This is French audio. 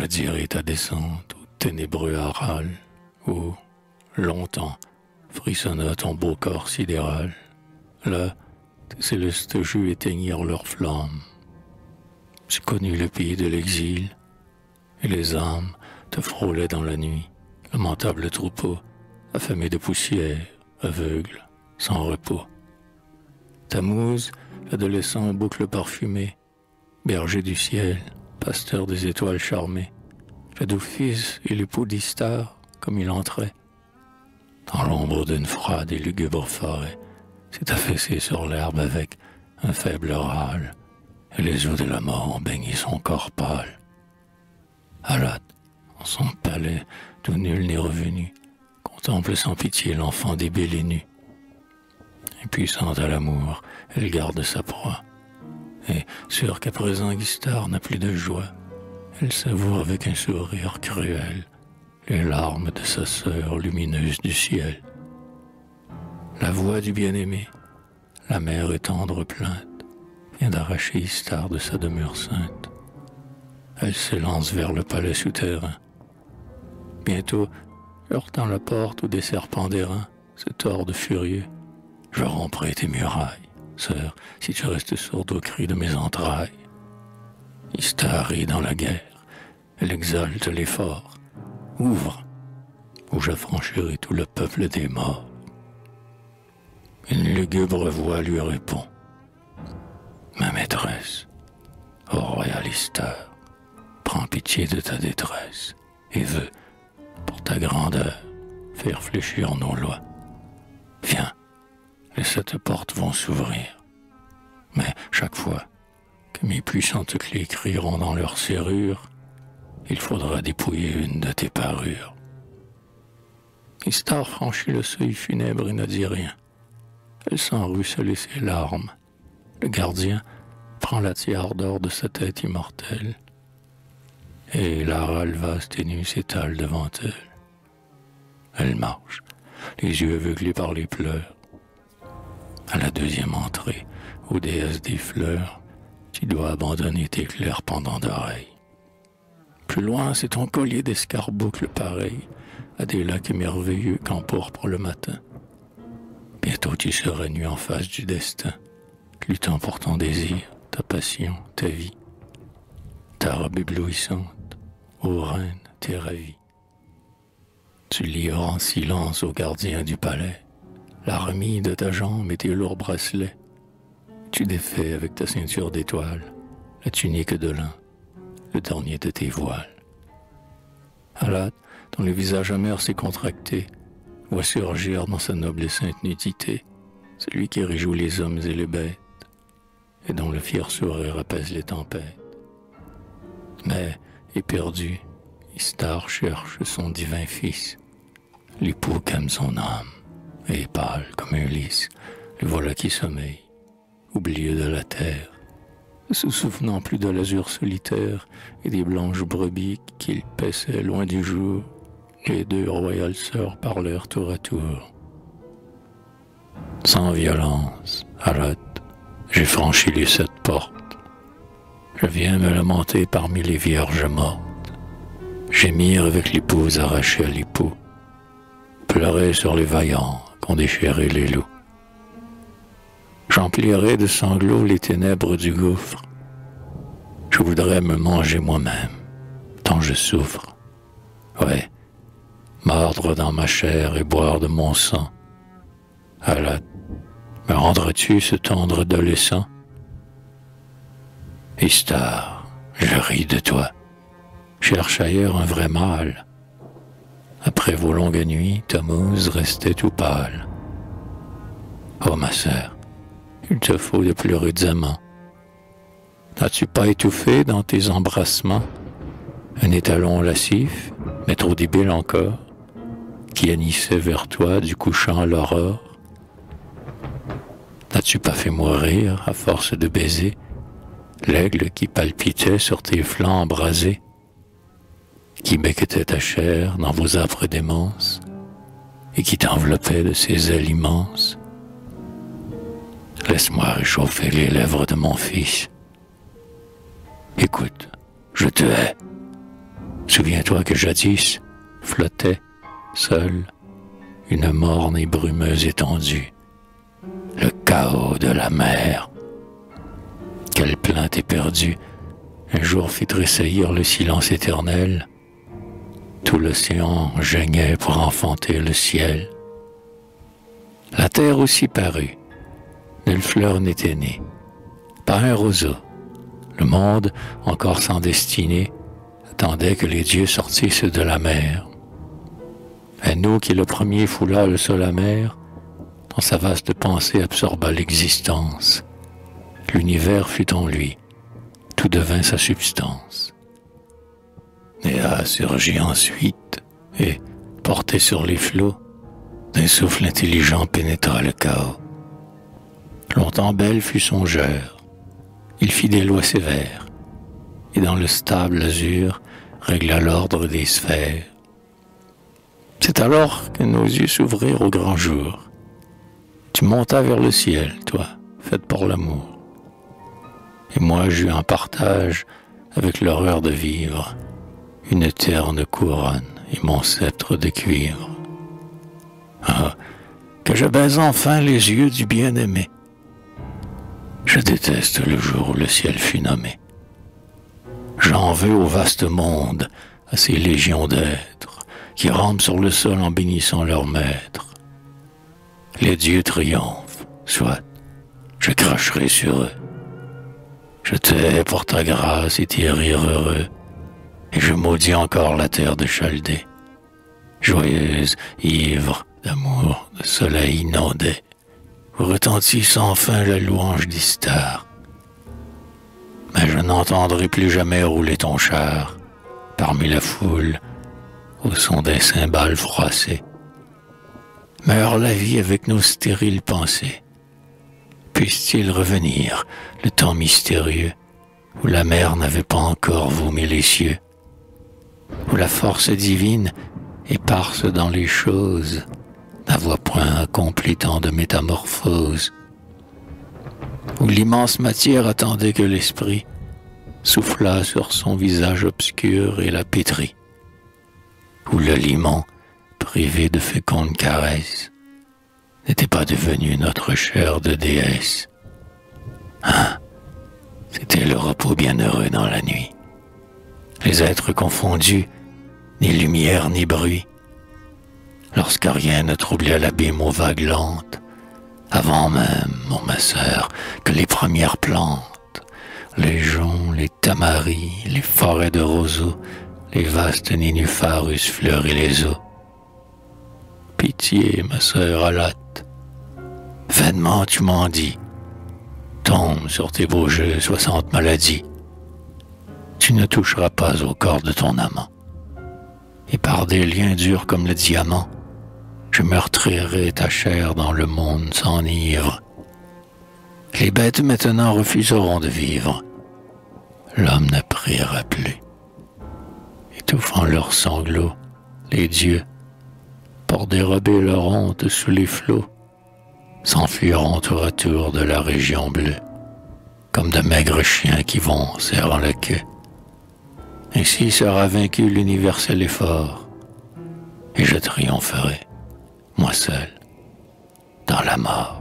dire ta descente au ténébreux Aral, où, longtemps, frissonna ton beau corps sidéral. Là, tes célestes jeux éteignirent leurs flammes. Tu connus le pays de l'exil, et les âmes te frôlaient dans la nuit, lamentable troupeau, affamé de poussière, aveugle, sans repos. Tammuz, l'adolescent aux boucles parfumées, berger du ciel, pasteur des étoiles charmées, le doux fils et l'époux d'Istar, comme il entrait, dans l'ombre d'une froide et lugubre forêt, s'est affaissé sur l'herbe avec un faible râle, et les eaux de la mort ont baigné son corps pâle. Alat, en son palais d'où nul n'est revenu, contemple sans pitié l'enfant débile et nu. Impuissante à l'amour, elle garde sa proie, et, sûre qu'à présent Istar n'a plus de joie, elle savoure avec un sourire cruel les larmes de sa sœur lumineuse du ciel. La voix du bien-aimé, la mère et tendre plainte, vient d'arracher Istar de sa demeure sainte. Elle s'élance vers le palais souterrain. Bientôt, heurtant la porte où des serpents d'airain se tordent furieux, je romprai tes murailles, sœur, si tu restes sourde au cri de mes entrailles. Istar rit dans la guerre, elle exalte l'effort. Ouvre, où j'affranchirai tout le peuple des morts. Une lugubre voix lui répond. Ma maîtresse, ô royal Istar, prends pitié de ta détresse et veux, pour ta grandeur, faire fléchir nos lois. Viens, les 7 portes vont s'ouvrir. Mais chaque fois que mes puissantes clés crieront dans leur serrure, il faudra dépouiller une de tes parures. Istar franchit le seuil funèbre et ne dit rien. Elle sent ruisseler ses larmes. Le gardien prend la tiare d'or de sa tête immortelle, et la râle vaste et nue s'étale devant elle. Elle marche, les yeux aveuglés par les pleurs. À la 2e entrée, ô déesse des fleurs, tu dois abandonner tes clairs pendants d'oreilles. Plus loin, c'est ton collier d'escarboucles pareil à des lacs merveilleux qu'empourpre le matin. Bientôt tu seras nu en face du destin, luttant pour ton désir, ta passion, ta vie. Ta robe éblouissante, ô reine, t'es ravie. Tu livres en silence au gardien du palais la remise de ta jambe et tes lourds bracelets. Tu défais avec ta ceinture d'étoiles la tunique de lin, le dernier de tes voiles. Alat, dont le visage amer s'est contracté, voit surgir dans sa noble et sainte nudité celui qui réjouit les hommes et les bêtes, et dont le fier sourire apaise les tempêtes. Mais, éperdu, Istar cherche son divin fils, l'époux qu'aime son âme, et pâle comme un lys, le voilà qui sommeille, oublieux de la terre, se souvenant plus de l'azur solitaire et des blanches brebis qu'il paissait loin du jour. Les 2 royales sœurs parlèrent tour à tour. Sans violence, Alat, j'ai franchi les 7 portes. Je viens me lamenter parmi les vierges mortes, gémir avec l'épouse arrachée à l'époux, pleurer sur les vaillants qu'ont déchiré les loups. J'emplirai de sanglots les ténèbres du gouffre. Je voudrais me manger moi-même, tant je souffre. Ouais, mordre dans ma chair et boire de mon sang. Alat, me rendras-tu ce tendre adolescent? Istar, je ris de toi. Cherche ailleurs un vrai mâle. Après vos longues nuits, Tammuz restait tout pâle. Oh ma sœur, il te faut de plus rudes amants. N'as-tu pas étouffé dans tes embrassements un étalon lascif, mais trop débile encore, qui hennissait vers toi du couchant à l'aurore? N'as-tu pas fait mourir, à force de baiser, l'aigle qui palpitait sur tes flancs embrasés, qui becquetait ta chair dans vos âpres démences, et qui t'enveloppait de ses ailes immenses? Laisse-moi réchauffer les lèvres de mon fils. Écoute, je te hais. Souviens-toi que jadis flottait, seule, une morne et brumeuse étendue, le chaos de la mer. Quelle plainte éperdue un jour fit tressaillir le silence éternel. Tout l'océan geignait pour enfanter le ciel. La terre aussi parut, nulle fleur n'était née, pas un roseau. Le monde, encore sans destinée, attendait que les dieux sortissent de la mer. À nous qui le premier foula le sol amer, dans sa vaste pensée absorba l'existence. L'univers fut en lui, tout devint sa substance. Néa surgit ensuite, et, porté sur les flots, d'un souffle intelligent pénétra le chaos. Longtemps belle fut songeur, il fit des lois sévères, et dans le stable azur régla l'ordre des sphères. C'est alors que nos yeux s'ouvrirent au grand jour. Tu montas vers le ciel, toi, faite pour l'amour. Et moi j'eus en partage, avec l'horreur de vivre, une terne couronne et mon sceptre de cuivre. Ah, que je baise enfin les yeux du bien-aimé. Je déteste le jour où le ciel fut nommé. J'en veux au vaste monde, à ces légions d'êtres, qui rampent sur le sol en bénissant leur maître. Les dieux triomphent, soit, je cracherai sur eux. Je t'ai pour ta grâce et tes rires heureux, et je maudis encore la terre de Chaldée, joyeuse, ivre d'amour, de soleil inondé, où retentit sans fin la louange d'Istar. Mais je n'entendrai plus jamais rouler ton char, parmi la foule, au son des cymbales froissées. Meurt la vie avec nos stériles pensées. Puisse-t-il revenir, le temps mystérieux, où la mer n'avait pas encore vomi les cieux, où la force divine, éparse dans les choses, n'avoit point accompli tant de métamorphoses, où l'immense matière attendait que l'esprit soufflât sur son visage obscur et la pétrit, où le limon, privé de fécondes caresses, n'était pas devenu notre chair de déesse. Ah, c'était le repos bienheureux dans la nuit. Les êtres confondus, ni lumière ni bruit, lorsque rien ne troublait l'abîme aux vagues lentes, avant même, ma sœur, que les premières plantes, les joncs, les tamaris, les forêts de roseaux, les vastes nénuphars eussent fleuri les eaux. Pitié, ma sœur Alatte, vainement tu m'en dis, tombe sur tes beaux jeux 60 maladies. Tu ne toucheras pas au corps de ton amant, et par des liens durs comme le diamant, je meurtrirai ta chair dans le monde s'enivre. Les bêtes maintenant refuseront de vivre, l'homme ne priera plus. Étouffant leurs sanglots, les dieux, pour dérober leur honte sous les flots, s'enfuiront tour à tour de la région bleue, comme de maigres chiens qui vont serrant la queue. Ainsi sera vaincu l'universel effort, et je triompherai, moi seul, dans la mort.